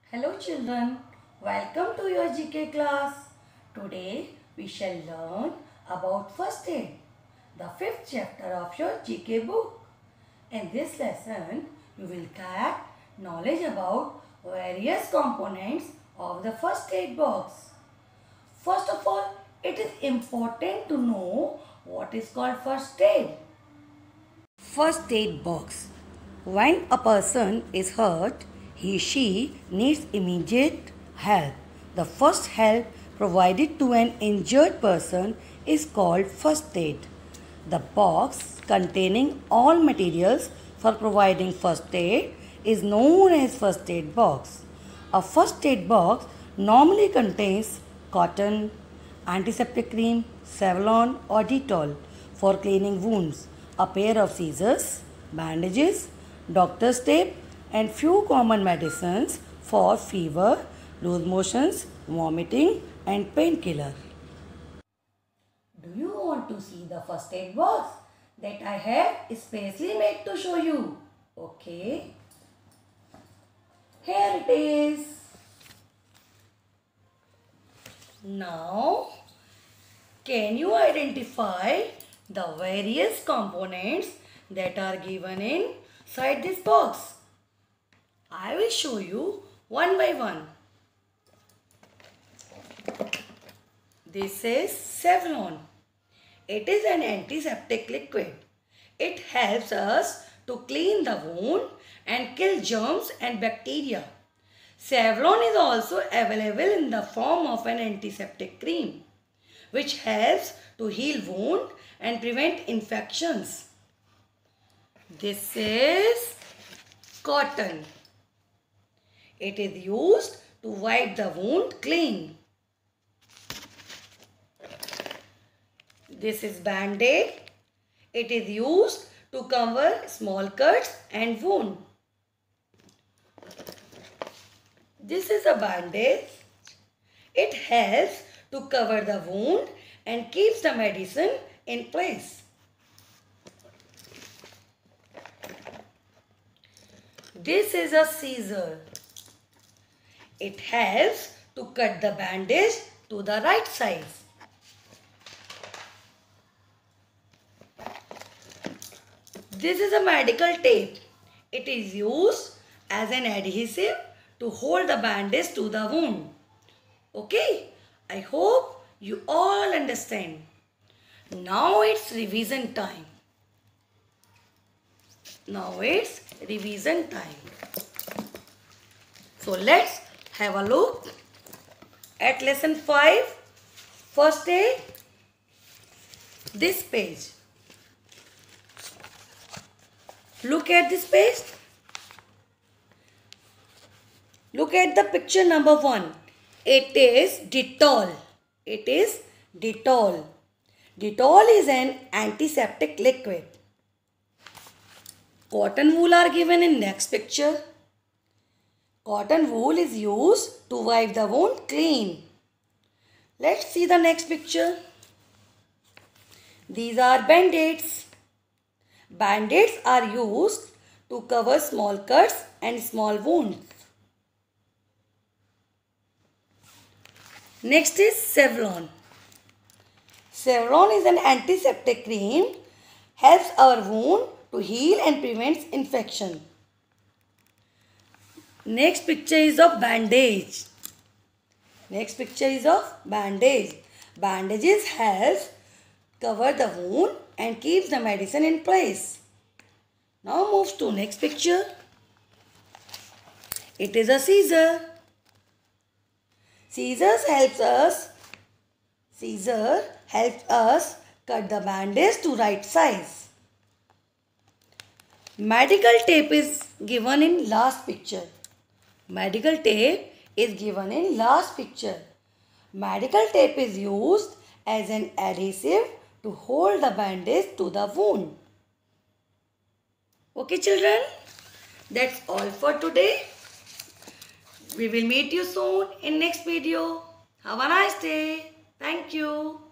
Hello children, welcome to your GK class. Today we shall learn about first aid, the fifth chapter of your GK book. In this lesson, you will get knowledge about various components of the first aid box. First of all, it is important to know what is called first aid. First aid box. When a person is hurt, she needs immediate help. The first help provided to an injured person is called first aid. The box containing all materials for providing first aid is known as first aid box. A first aid box normally contains cotton, antiseptic cream, Savlon or Dettol for cleaning wounds, a pair of scissors, bandages, doctor's tape and few common medicines for fever, loose motions, vomiting and painkiller. Do you want to see the first aid box that I have specially made to show you? Okay. Here it is. Now, can you identify the various components that are given inside this box? I will show you one by one. This is Savlon. It is an antiseptic liquid. It helps us to clean the wound and kill germs and bacteria. Savlon is also available in the form of an antiseptic cream, which helps to heal wound and prevent infections. This is cotton. It is used to wipe the wound clean. This is band-aid. It is used to cover small cuts and wound. This is a bandage. It helps to cover the wound and keeps the medicine in place. This is a scissor. It helps to cut the bandage to the right size. This is a medical tape. It is used as an adhesive to hold the bandage to the wound. Okay, I hope you all understand. Now it's revision time. So let's have a look at lesson 5, first aid, this page. Look at this page. Look at the picture number 1. It is Dettol. It is Dettol. Dettol is an antiseptic liquid. Cotton wool are given in next picture. Cotton wool is used to wipe the wound clean. Let's see the next picture. These are band-aids. Band-aids are used to cover small cuts and small wounds. Next is Savlon. Savlon is an antiseptic cream, helps our wound to heal and prevents infection. Next picture is of bandage. Bandages help cover the wound and keeps the medicine in place. Now move to next picture. It is a scissor. Scissor helps us cut the bandage to right size. Medical tape is given in last picture. Medical tape is used as an adhesive to hold the bandage to the wound. Okay children, that's all for today. We will meet you soon in next video. Have a nice day. Thank you.